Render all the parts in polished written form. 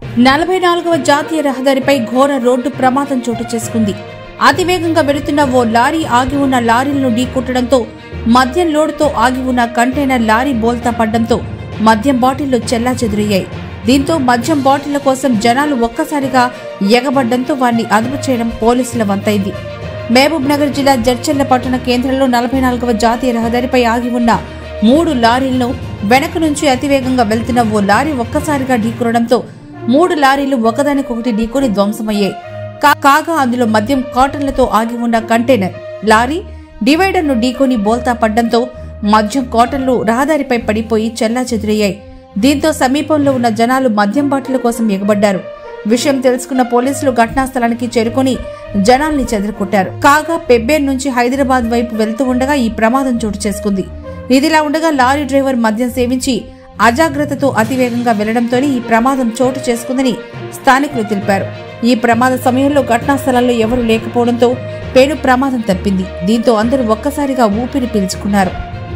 44వ జాతీయ రహదారిపై ఘోర రోడ్డు ప్రమాదం చోటు చేసుకుంది. అతివేగంగా వెళుతున్న ఓ లారీ ఆగి ఉన్న లారీలను ఢీకొట్టడంతో మద్యం లోడుతో ఆగి ఉన్న కంటైనర్ లారీ బోల్తా పడ్డంతో మద్యం బాటిళ్లు చెల్లాచెదురయ్యాయి. దీంతో మద్యం బాటిళ్ల కోసం జనాలు ఒక్కసారిగా ఎగబడ్డంతో వారిని అదుపు చేయడం పోలీసుల వంతైంది. మహబూబ్ నగర్ జిల్లా జడ్చర్ల పట్టణ కేంద్రంలో 44వ జాతీయ రహదారిపై ఆగి ఉన్న 3 లారీలను వెనక నుంచి అతివేగంగా వెళ్తున్న ఓ లారీ ఒక్కసారిగా ఢీకొనడంతో 3 లారీలు ఒకదానికొకటి ఢీకొని ధ్వంసమయ్యాయి. కాగా అందులో మద్యం కాటన్లతో ఆగి ఉన్న కంటైనర్ లారీ డివైడర్ను ఢీకొని బోల్తా పడ్డంతో మద్యం కాటన్లు రహదారిపై పడిపోయి చెల్లాచెదురయ్యాయి. దీంతో సమీపంలో ఉన్న జనాలు మద్యం బాటిళ్ల కోసం ఎగబడ్డారు. విషయం తెలుసుకున్న పోలీసులు ఘటనా స్థలానికి చేరుకుని జనాల్ని చెదరగొట్టారు. కాగా పెబ్బేర్ నుంచి హైదరాబాద్ వైపు వెళ్తూ ఉండగా ఈ ప్రమాదం చోటు చేసుకుంది. ఇదిలా ఉండగా లారీ డ్రైవర్ మద్యం సేవించి అజాగ్రత్తతో అతివేగంగా వెళ్లడంతోనే ఈ ప్రమాదం చోటు చేసుకుందని స్థానికులు తెలిపారు. ఈ ప్రమాద సమయంలో ఘటనా స్థలంలో ఎవరూ లేకపోవడంతో పేను ప్రమాదం తప్పింది. దీంతో అందరూ ఒక్కసారిగా ఊపిరి పీల్చుకున్నారు.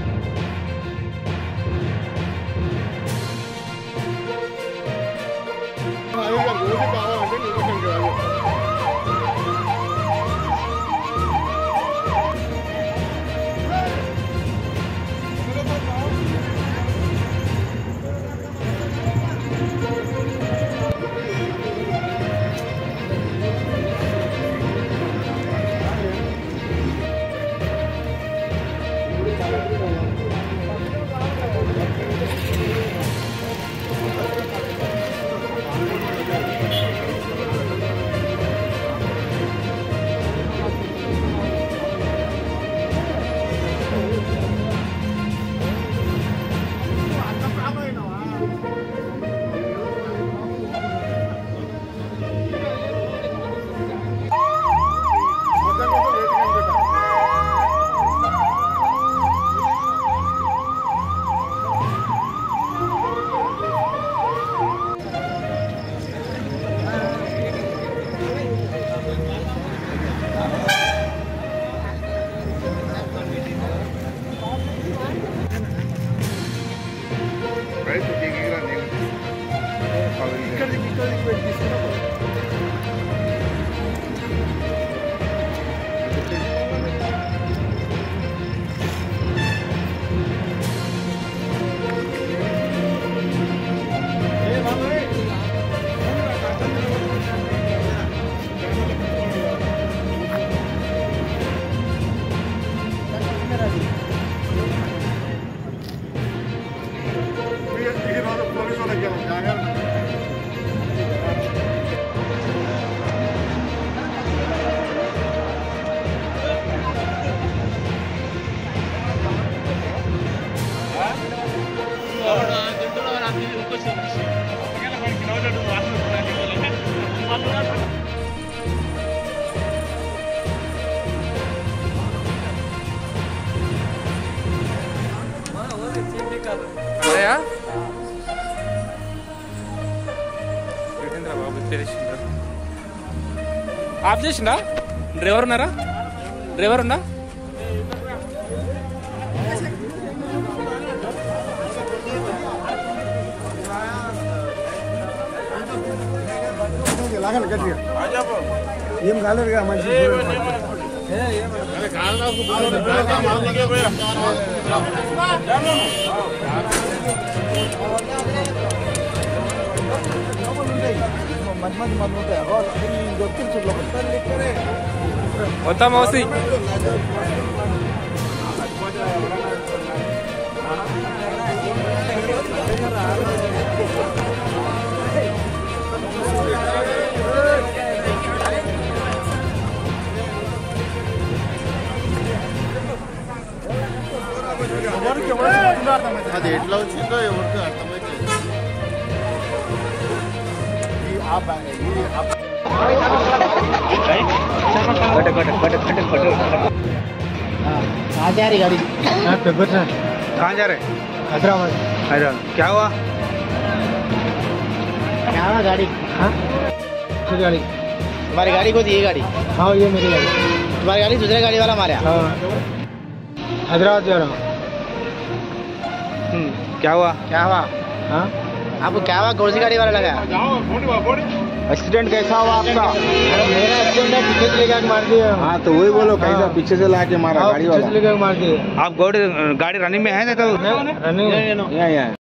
आप చేసిండా డ్రైవర్ ఉన్నారా డ్రైవర్ ఉందా లాగల గట్టిగా ఏం కాలేదుగా మంచి మొత్తం మౌసి అది ఎట్లా వచ్చిందో ఎవరికి అర్థమైతే कहाँ जा रही गाड़ी? पेपर सर कहाँ जा रहे? हैदराबाद हैदराबाद। क्या हुआ? क्या हुआ गाड़ी? हाँ गाड़ी तुम्हारी गाड़ी को दी गाड़ी? हाँ ये मेरी गाड़ी। तुम्हारी गाड़ी दूसरे गाड़ी वाला मारा? हाँ हैदराबाद जा रहा हूँ। क्या हुआ? क्या हुआ? हाँ आपको क्या हुआ? कौन सी गाड़ी वाला लगा? एक्सीडेंट कैसा हुआ आपका? मेरा एक्सीडेंट है, पीछे से लेके आके मार दिया। हाँ तो वही बोलो कैसा हाँ। पीछे से लाके मारा हाँ, गाड़ी पीछे से वाला। लेके आके मार दिया। आप गाड़ी रनिंग में है ना? तो रनिंग यहाँ